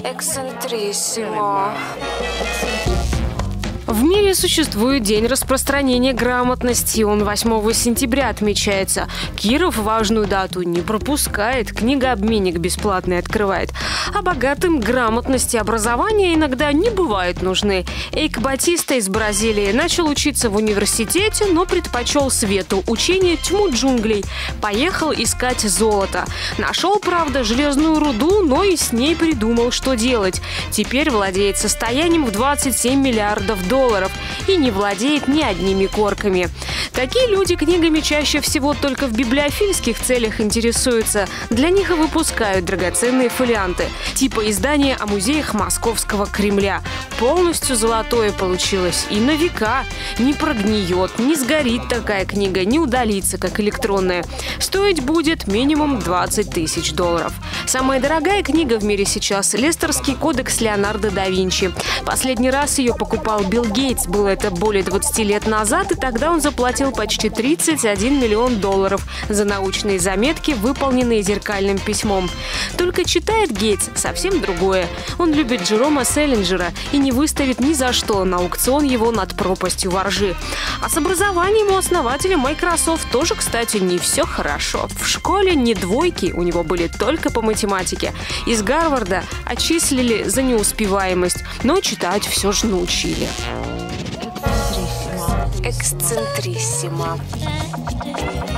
Эксцентриссимо. В мире существует День распространения грамотности. Он 8 сентября отмечается. Киров важную дату не пропускает. Книгообменник бесплатный открывает. А богатым грамотности и образования иногда не бывают нужны. Эйк Батиста из Бразилии начал учиться в университете, но предпочел свету учения тьму джунглей. Поехал искать золото. Нашел, правда, железную руду, но и с ней придумал, что делать. Теперь владеет состоянием в 27 миллиардов долларов и не владеет ни одними корками. Такие люди книгами чаще всего только в библиофильских целях интересуются. Для них и выпускают драгоценные фолианты, типа издания о музеях Московского Кремля. Полностью золотое получилось и на века. Не прогниет, не сгорит такая книга, не удалится, как электронная. Стоить будет минимум 20 тысяч долларов. Самая дорогая книга в мире сейчас – Лестерский кодекс Леонардо да Винчи. Последний раз ее покупал Билл Гейтс. Было это более 20 лет назад, и тогда он заплатил почти 31 миллион долларов за научные заметки, выполненные зеркальным письмом. Только читает Гейтс совсем другое. Он любит Джерома Селлинджера и не выставит ни за что на аукцион его над пропастью воржи. А с образованием у основателя Microsoft тоже, кстати, не все хорошо. В школе не двойки, у него были только по математике. Из Гарварда отчислили за неуспеваемость, но читать все же научили. Эксцентриссимо.